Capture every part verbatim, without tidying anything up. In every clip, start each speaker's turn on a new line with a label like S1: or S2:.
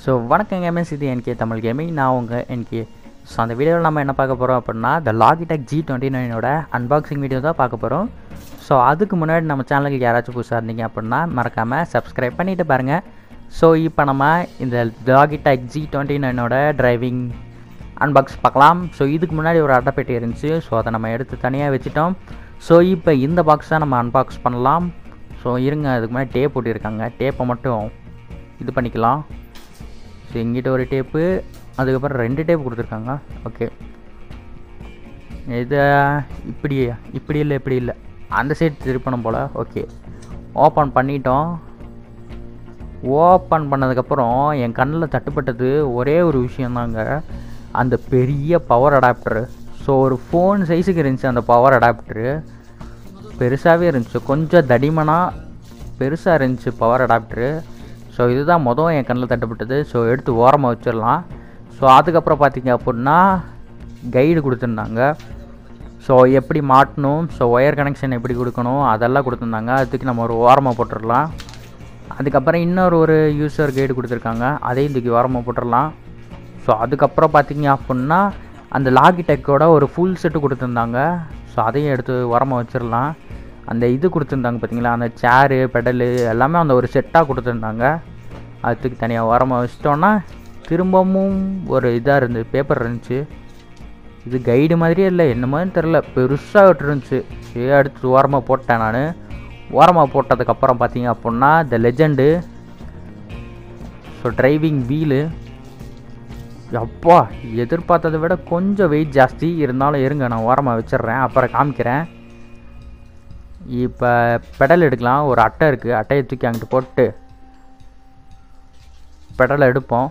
S1: So வணக்கம் gamers, இது என்கே Tamil gaming. நான் உங்கள் என்கே. ஸோ அந்த வீடியோவில் நம்ம என்ன பார்க்க போகிறோம் அப்படின்னா, த லாகிடெக் ஜி டுவெண்ட்டி நைனோட அன்பாக்சிங் வீடியோ தான் பார்க்க போகிறோம். ஸோ அதுக்கு முன்னாடி நம்ம சேனலுக்கு யாராச்சும் புதுசாக இருந்தீங்க அப்படின்னா மறக்காமல் சப்ஸ்கிரைப் பண்ணிவிட்டு பாருங்கள். ஸோ இப்போ நம்ம இந்த லாகிடெக் ஜி டுவெண்ட்டி நைனோட டிரைவிங் அன்பாக்ஸ் பார்க்கலாம். ஸோ இதுக்கு முன்னாடி ஒரு அட்டைப்பெட்டி இருந்துச்சு, ஸோ அதை நம்ம எடுத்து தனியாக வச்சுட்டோம். ஸோ இப்போ இந்த பாக்ஸ் தான் நம்ம அன்பாக்ஸ் பண்ணலாம். ஸோ இருங்க, அதுக்கு முன்னாடி டேப் போட்டிருக்காங்க, டேப்பை மட்டும் இது பண்ணிக்கலாம். ஸோ எங்கிட்ட ஒரு டேப்பு, அதுக்கப்புறம் ரெண்டு டேப் கொடுத்துருக்காங்க. ஓகே, இதை இப்படி இப்படி இல்லை இப்படி இல்லை அந்த சைடு திருப்பணும் போல். ஓகே, ஓப்பன் பண்ணிட்டோம். ஓப்பன் பண்ணதுக்கப்புறம் என் கண்ணில் தட்டுப்பட்டது ஒரே ஒரு விஷயந்தாங்க, அந்த பெரிய பவர் அடாப்டரு. ஸோ ஒரு ஃபோன் சைஸுக்கு இருந்துச்சு அந்த பவர் அடாப்டரு, பெருசாகவே இருந்துச்சு, கொஞ்சம் தடிமனாக பெருசாக இருந்துச்சு பவர் அடாப்டரு. ஸோ இதுதான் மொதல் என் கண்ணில் தட்டுப்பட்டது. ஸோ எடுத்து ஓரமாக வச்சிடலாம். ஸோ அதுக்கப்புறம் பார்த்திங்க அப்படின்னா கைடு கொடுத்துருந்தாங்க. ஸோ எப்படி மாட்டணும், ஸோ ஒயர் கனெக்ஷன் எப்படி கொடுக்கணும் அதெல்லாம் கொடுத்துருந்தாங்க. அதுக்கு நம்ம ஒரு ஓரமாக போட்டுடலாம். அதுக்கப்புறம் இன்னொரு ஒரு யூஸர் கைடு கொடுத்துருக்காங்க, அதையும் தூக்கி ஓரமாக போட்டுடலாம். ஸோ அதுக்கப்புறம் பார்த்திங்க அப்படின்னா அந்த லாகிடெக்கோட ஒரு ஃபுல் செட்டு கொடுத்துருந்தாங்க. ஸோ அதையும் எடுத்து ஓரமாக வச்சிடலாம். அந்த இது கொடுத்துருந்தாங்க பார்த்தீங்களா, அந்த சேரு பெடலு எல்லாமே அந்த ஒரு செட்டாக கொடுத்துருந்தாங்க. அதுக்கு தனியாக ஓரமாக வச்சிட்டோன்னா திரும்பவும் ஒரு இதாக இருந்துச்சு, பேப்பர் இருந்துச்சு. இது கைடு மாதிரியே இல்லை, என்ன மாதிரி தெரில, பெருசாக விட்டு இருந்துச்சு. சரி, அடுத்து ஓரமாக போட்டேன் நான். ஓரமாக போட்டதுக்கப்புறம் பார்த்தீங்க அப்படின்னா the legend. So driving wheel, அப்பா எதிர்பார்த்ததை விட கொஞ்சம் வெயிட் ஜாஸ்தி இருந்தாலும் இருங்க, நான் ஓரமாக வச்சிடுறேன், அப்புறம் காமிக்கிறேன். இப்போ பெடல் எடுக்கலாம். ஒரு அட்டை இருக்குது, அட்டையை தூக்கி அங்கிட்டு போட்டு பெடலை எடுப்போம்.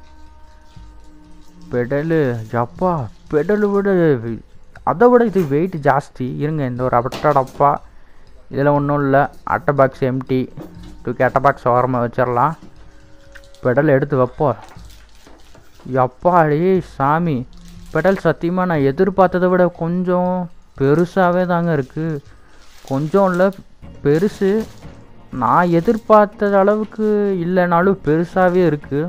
S1: பெடலு, அப்பா பெடலு விட அதை விட இது வெயிட் ஜாஸ்தி. இருங்க, இந்த ஒரு அட்டடப்பா, இதில் ஒன்றும் இல்லை, அட்டை பாக்ஸ் எம்டி, தூக்கி அட்டை பாக்ஸ் ஓரமாக வச்சிடலாம். பெடல் எடுத்து வைப்போம். அப்பா அடே சாமி, பெடல் சத்தியமாக நான் எதிர்பார்த்ததை விட கொஞ்சம் பெருசாகவே தாங்க இருக்குது. கொஞ்சம் இல்லை, பெருசு. நான் எதிர்பார்த்த அளவுக்கு இல்லைனாலும் பெருசாகவே இருக்குது,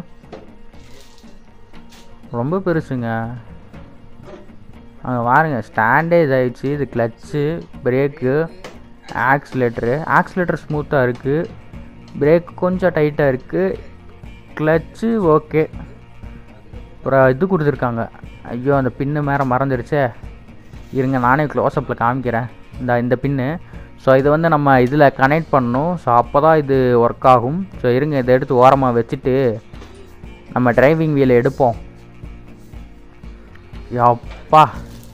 S1: ரொம்ப பெருசுங்க. அங்கே பாருங்க, ஸ்டாண்டே இதாகிடுச்சு. இது கிளச்சு, பிரேக்கு, ஆக்சிலேட்டரு. ஆக்சிலேட்டர் ஸ்மூத்தாக இருக்குது, பிரேக் கொஞ்சம் டைட்டாக இருக்குது, கிளச்சு ஓகே. அப்புறம் இது கொடுத்துருக்காங்க. ஐயோ, அந்த பின்னு மேலே மறந்துடுச்சே, இருங்க நானே க்ளோஸ்அப்பில் காமிக்கிறேன். இந்த இந்த பின்னு. ஸோ இது வந்து நம்ம இதில் கனெக்ட் பண்ணணும். ஸோ அப்போ தான் இது ஒர்க் ஆகும். ஸோ இருங்க, இதை எடுத்து ஓரமாக வச்சுட்டு நம்ம டிரைவிங் வீலை எடுப்போம். அப்பா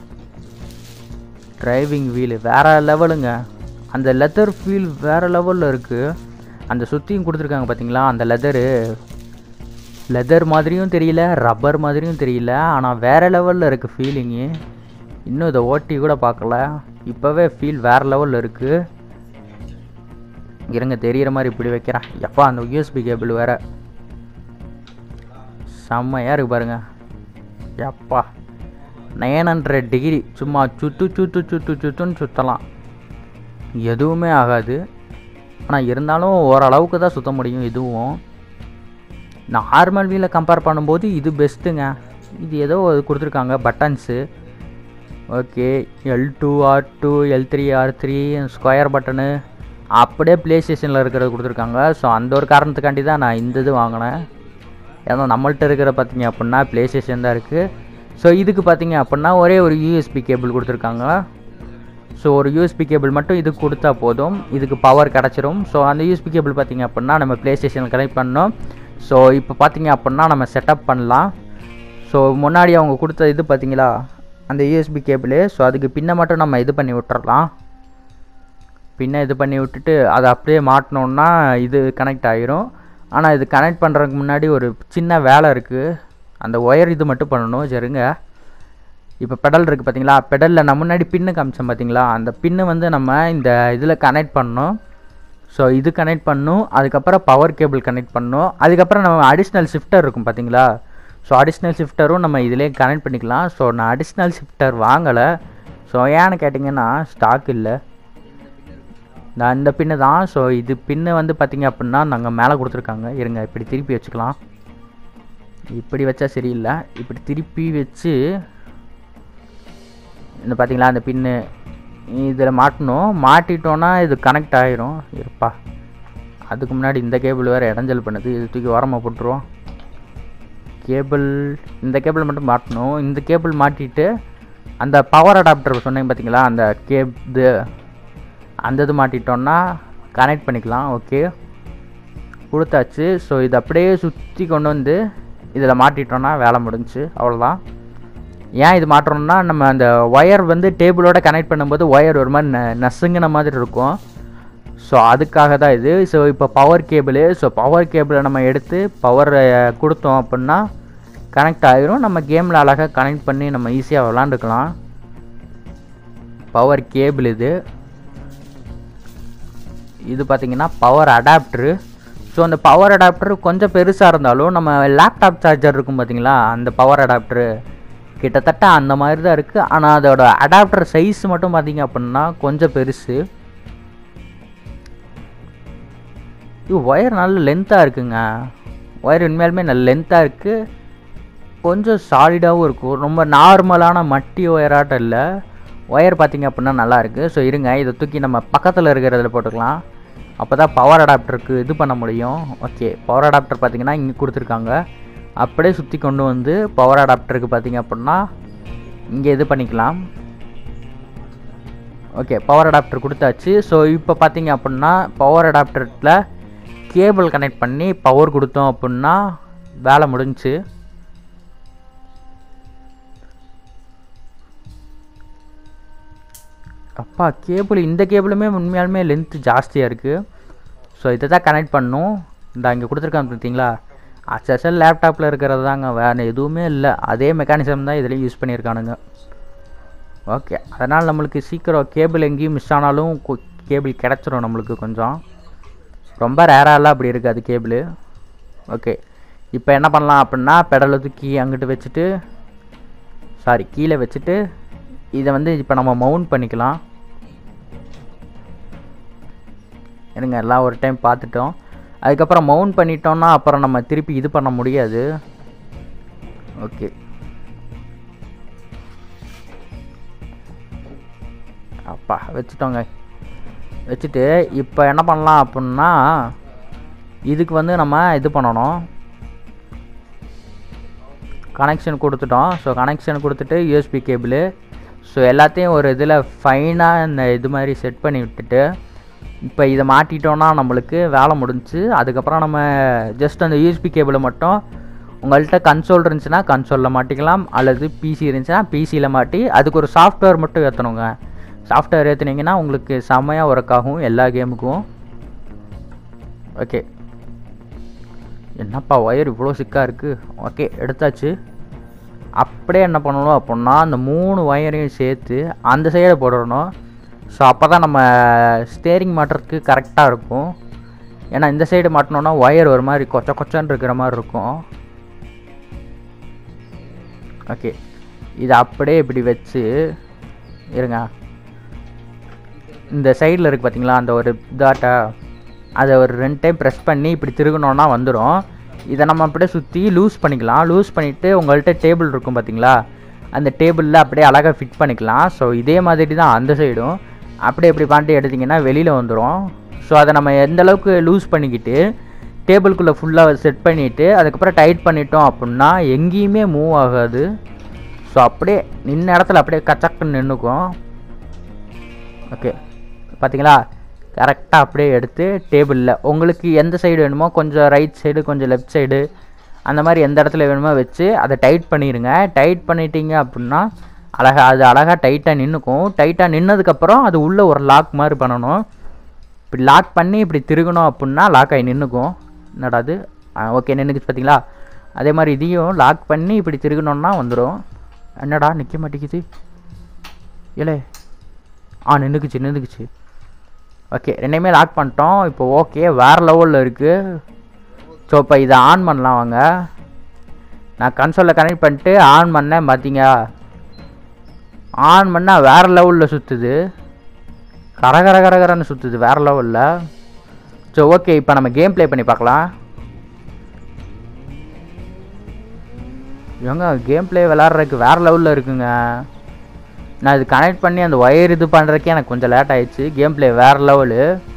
S1: டிரைவிங் வீலு வேறு லெவலுங்க. அந்த லெதர் ஃபீல் வேறு லெவலில் இருக்குது. அந்த சுற்றியும் கொடுத்துருக்காங்க பார்த்தீங்களா, அந்த லெதரு லெதர் மாதிரியும் தெரியல, ரப்பர் மாதிரியும் தெரியல, ஆனால் வேறு லெவலில் இருக்குது ஃபீலிங்கு. இன்னும் இதை ஓட்டி கூட பார்க்கல, இப்போவே ஃபீல் வேறு லெவலில் இருக்குது. இருங்க, தெரிகிற மாதிரி இப்படி வைக்கிறேன். எப்பா அந்த யூஎஸ்பி கேபிள் வேறு செம்மையாக இருக்குது பாருங்கள். எப்பா நைன் ஹண்ட்ரட் டிகிரி சும்மா சுற்று சுற்று சுற்று சுற்றுன்னு சுற்றலாம், எதுவுமே ஆகாது. ஆனால் இருந்தாலும் ஓரளவுக்கு தான் சுற்ற முடியும். இதுவும் நார்மல் வீலை கம்பேர் பண்ணும்போது இது பெஸ்ட்டுங்க. இது ஏதோ கொடுத்துருக்காங்க buttons. Okay, L two R two, L three R three, square button அப்படியே ப்ளே ஸ்டேஷனில் இருக்கிறது கொடுத்துருக்காங்க. ஸோ அந்த ஒரு காரணத்துக்காண்டி தான் நான் இந்த இது வாங்கினேன். ஏன்னா நம்மள்கிட்ட இருக்கிற பார்த்தீங்க அப்படின்னா ப்ளே ஸ்டேஷன் தான் இருக்குது. ஸோ இதுக்கு பார்த்தீங்க அப்படின்னா ஒரே ஒரு யூஎஸ்பி கேபிள் கொடுத்துருக்காங்க. ஸோ ஒரு யூஎஸ்பி கேபிள் மட்டும் இதுக்கு கொடுத்தா போதும், இதுக்கு பவர் கிடச்சிரும். ஸோ அந்த யூஎஸ்பி கேபிள் பார்த்தீங்க அப்படின்னா நம்ம ப்ளே ஸ்டேஷனில் கனெக்ட் பண்ணோம். ஸோ இப்போ பார்த்தீங்க அப்படின்னா நம்ம செட்டப் பண்ணலாம். ஸோ முன்னாடி அவங்க கொடுத்த இது பார்த்தீங்களா, அந்த யூஎஸ்பி கேபிளு. ஸோ அதுக்கு பின்னை மட்டும் நம்ம இது பண்ணி விட்டுறலாம். பின்னை இது பண்ணி விட்டுட்டு அதை அப்படியே மாட்டினோன்னா இது கனெக்ட் ஆகிரும். ஆனால் இது கனெக்ட் பண்ணுறதுக்கு முன்னாடி ஒரு சின்ன வேலை இருக்குது, அந்த ஒயர் இது மட்டும் பண்ணணும். சரிங்க, இப்போ பெடல் இருக்குது பார்த்தீங்களா, பெடலில் நான் முன்னாடி பின்னு காமிச்சேன் பார்த்தீங்களா, அந்த பின்னு வந்து நம்ம இந்த இதில் கனெக்ட் பண்ணணும். ஸோ இது கனெக்ட் பண்ணணும், அதுக்கப்புறம் பவர் கேபிள் கனெக்ட் பண்ணணும், அதுக்கப்புறம் நம்ம அடிஷ்னல் ஷிஃப்டர் இருக்கும் பார்த்தீங்களா. ஸோ அடிஷ்னல் ஷிஃப்டரும் நம்ம இதிலே கனெக்ட் பண்ணிக்கலாம். ஸோ நான் அடிஷ்னல் ஷிஃப்டர் வாங்கலை. ஸோ ஏன்னு கேட்டிங்கன்னா ஸ்டாக் இல்லை, நான் இந்த பின்னு தான். ஸோ இது பின்னு வந்து பார்த்திங்க அப்படின்னா நாங்கள் மேலே கொடுத்துருக்காங்க. இருங்க இப்படி திருப்பி வச்சுக்கலாம். இப்படி வச்சா சரியில்லை. இப்படி திருப்பி வச்சு இந்த பார்த்தீங்களா அந்த பின்னு இதில் மாட்டணும். மாட்டிட்டோன்னா இது கனெக்ட் ஆகிரும். இருப்பா, அதுக்கு முன்னாடி இந்த கேபிள் வேறு இடைஞ்சல் பண்ணுது. இது தூக்கி ஓரமாக போட்டுருவோம். கேபிள் இந்த கேபிள் மட்டும் மாட்டணும். இந்த கேபிள் மாட்டிட்டு அந்த பவர் அடாப்டர் சொன்னீங்க பார்த்தீங்களா, அந்த கேப் இது அந்த இது மாட்டிட்டோன்னா கனெக்ட் பண்ணிக்கலாம். ஓகே, கொடுத்தாச்சு. ஸோ இது அப்படியே சுற்றி கொண்டு வந்து இதில் மாட்டிட்டோன்னா வேலை முடிஞ்சிச்சு, அவ்வளோதான். ஏன் இது மாட்டுறோம்னா, நம்ம அந்த ஒயர் வந்து டேபிளோட கனெக்ட் பண்ணும்போது ஒயர் ஒரு மாதிரி ந நசுங்கின மாதிரி இருக்கும். ஸோ அதுக்காக தான் இது. ஸோ இப்போ பவர் கேபிள். ஸோ பவர் கேபிளை நம்ம எடுத்து பவர் கொடுத்தோம் அப்படின்னா கனெக்ட் ஆகிரும். நம்ம கேமில் அழகாக கனெக்ட் பண்ணி நம்ம ஈஸியாக விளாண்டுக்கலாம். பவர் கேபிள் இது. இது பார்த்திங்கன்னா பவர் அடாப்டரு. ஸோ அந்த பவர் அடாப்டர் கொஞ்சம் பெருசாக இருந்தாலும் நம்ம லேப்டாப் சார்ஜர் இருக்கும் பார்த்தீங்களா, அந்த பவர் அடாப்டரு கிட்டத்தட்ட அந்த மாதிரி தான் இருக்குது. ஆனால் அதோட அடாப்டர் சைஸ் மட்டும் பார்த்திங்க அப்படின்னா கொஞ்சம் பெருசு. இது ஒயர் நல்ல லென்த்தாக இருக்குங்க. ஒயர் உண்மையாலுமே நல்ல லென்த்தாக இருக்குது. கொஞ்சம் சாலிடாகவும் இருக்கும். ரொம்ப நார்மலான மட்டி ஒயராட்டம் இல்லை. ஒயர் பார்த்திங்க அப்படின்னா நல்லாயிருக்கு. ஸோ இருங்க, இதை தூக்கி நம்ம பக்கத்தில் இருக்கிறதுல போட்டுக்கலாம். அப்போ தான் பவர் அடாப்டருக்கு இது பண்ண முடியும். ஓகே, பவர் அடாப்டர் பார்த்திங்கன்னா இங்கே கொடுத்துருக்காங்க. அப்படியே சுற்றி கொண்டு வந்து பவர் அடாப்டருக்கு பார்த்திங்க அப்படின்னா இங்கே இது பண்ணிக்கலாம். ஓகே, பவர் அடாப்டர் கொடுத்தாச்சு. ஸோ இப்போ பார்த்திங்க அப்படின்னா பவர் அடாப்டரில் கேபிள் கனெக்ட் பண்ணி பவர் கொடுத்தோம் அப்படின்னா வேலை முடிஞ்சிச்சு. அப்பா, கேபிள் இந்த கேபிளுமே உண்மையாலுமே லென்த்து ஜாஸ்தியாக இருக்குது. ஸோ இதை தான் கனெக்ட் பண்ணும். இந்த இங்கே கொடுத்துருக்காங்க பார்த்தீங்களா, அசல் லேப்டாப்பில் இருக்கிறது தாங்க, வேறு எதுவுமே இல்லை. அதே மெக்கானிசம் தான் இதுலேயும் யூஸ் பண்ணியிருக்கானுங்க. ஓகே, அதனால் நம்மளுக்கு சீக்கிரம் கேபிள் எங்கேயும் மிஸ் ஆனாலும் கேபிள் கிடச்சிரும் நம்மளுக்கு. கொஞ்சம் ரொம்ப ரேராலாம் அப்படி இருக்காது கேபிள். ஓகே, இப்போ என்ன பண்ணலாம் அப்படின்னா பெடலை தூக்கி அங்கிட்டு வச்சுட்டு சாரி கீழே வச்சுட்டு இதை வந்து இப்போ நம்ம மவுண்ட் பண்ணிக்கலாம். இருங்க, எல்லாம் ஒரு டைம் பார்த்துட்டோம். அதுக்கப்புறம் மவுண்ட் பண்ணிட்டோம்னா அப்புறம் நம்ம திருப்பி இது பண்ண முடியாது. ஓகே, அப்பா வச்சுட்டோங்க. வச்சுட்டு இப்போ என்ன பண்ணலாம் அப்படின்னா இதுக்கு வந்து நம்ம இது பண்ணணும். கனெக்ஷன் கொடுத்துட்டோம். ஸோ கனெக்ஷன் கொடுத்துட்டு யூஎஸ்பி கேபிள் ஸோ எல்லாத்தையும் ஒரு இதில் ஃபைனாக இந்த இது மாதிரி செட் பண்ணி விட்டுட்டு இப்போ இதை மாட்டிட்டோன்னா நம்மளுக்கு வேலை முடிஞ்சிச்சு. அதுக்கப்புறம் நம்ம ஜஸ்ட் அந்த யூஎஸ்பி கேபிளை மட்டும் உங்கள்கிட்ட கன்சோல் இருந்துச்சுன்னா கன்சோலில் மாட்டிக்கலாம், அல்லது பிசி இருந்துச்சுன்னா பிசியில் மாட்டி அதுக்கு ஒரு சாஃப்ட்வேர் மட்டும் ஏற்றணுங்க. சாஃப்ட்வேர் ஏற்றுனீங்கன்னா உங்களுக்கு செம்மையாக ஒர்க் ஆகும் எல்லா கேமுக்கும். ஓகே, என்னப்பா ஒயர் இவ்வளோ சிக்காக இருக்குது. ஓகே, எடுத்தாச்சு. அப்படியே என்ன பண்ணணும் அப்படின்னா அந்த மூணு ஒயரையும் சேர்த்து அந்த சைடை போடணும். ஸோ அப்போ தான் நம்ம ஸ்டேரிங் மாட்டுறதுக்கு கரெக்டாக இருக்கும். ஏன்னா இந்த சைடு மாட்டினோன்னா ஒயர் ஒரு மாதிரி கொச்ச கொச்சன்னு இருக்கிற மாதிரி இருக்கும். ஓகே, இதை அப்படியே இப்படி வச்சு இருங்க. இந்த சைடில் இருக்குது பார்த்தீங்களா அந்த ஒரு இதாட்டா, அதை ஒரு ரெண்டு டைம் ப்ரெஸ் பண்ணி இப்படி திருகணுன்னா வந்துடும். இதை நம்ம அப்படியே சுற்றி லூஸ் பண்ணிக்கலாம். லூஸ் பண்ணிவிட்டு உங்கள்கிட்ட டேபிள் இருக்கும் பார்த்தீங்களா, அந்த டேபிளில் அப்படியே அழகாக ஃபிட் பண்ணிக்கலாம். ஸோ இதே மாதிரி தான் அந்த சைடும் அப்படியே இப்படி பாண்டி எடுத்திங்கன்னா வெளியில் வந்துடும். ஸோ அதை நம்ம எந்த அளவுக்கு லூஸ் பண்ணிக்கிட்டு டேபிள்குள்ளே ஃபுல்லாக செட் பண்ணிவிட்டு அதுக்கப்புறம் டைட் பண்ணிட்டோம் அப்படின்னா எங்கேயுமே மூவ் ஆகாது. ஸோ அப்படியே நின்ன இடத்துல அப்படியே கச்சக்குன்னு நின்றுக்கும். ஓகே, பார்த்தீங்களா, கரெக்டாக அப்படியே எடுத்து டேபிளில் உங்களுக்கு எந்த சைடு வேணுமோ, கொஞ்சம் ரைட் சைடு கொஞ்சம் லெஃப்ட் சைடு அந்த மாதிரி எந்த இடத்துல வேணுமோ வச்சு அதை டைட் பண்ணிடுங்க. டைட் பண்ணிட்டீங்க அப்படின்னா அழகாக அது அழகாக டைட்டாக நின்றுக்கும். டைட்டாக நின்னதுக்கப்புறம் அது உள்ளே ஒரு லாக் மாதிரி பண்ணணும். இப்படி லாக் பண்ணி இப்படி திருகணும் அப்படின்னா லாக் ஆகி நின்றுக்கும். என்னடா அது, ஓகே நின்றுக்குச்சு பார்த்தீங்களா. அதே மாதிரி இதையும் லாக் பண்ணி இப்படி திருகணுன்னா வந்துடும். என்னடா நிற்க மாட்டேங்குது இல்லை, ஆ நின்றுக்குச்சு நின்றுக்குச்சு. ஓகே, ரெண்டையுமே லாக் பண்ணிட்டோம். இப்போ ஓகே, வேறு லெவலில் இருக்குது. ஸோ இப்போ இதை ஆன் பண்ணலாம் வாங்க. நான் கன்சோலில் கனெக்ட் பண்ணிட்டு ஆன் பண்ணேன் பார்த்தீங்க, ஆன் பண்ணால் வேறு லெவலில் சுற்றுது, கரகர கரகரன்னு சுற்றுது வேறு லெவலில். ஸோ ஓகே, இப்போ நம்ம கேம் ப்ளே பண்ணி பார்க்கலாம். இவங்க கேம் பிளே விளாட்றதுக்கு வேறு லெவலில் இருக்குங்க. நான் இது கனெக்ட் பண்ணி அந்த ஒயர் இது பண்ணுறதுக்கே எனக்கு கொஞ்சம் லேட் ஆகிடுச்சு. கேம் பிளே வேறு லெவலு.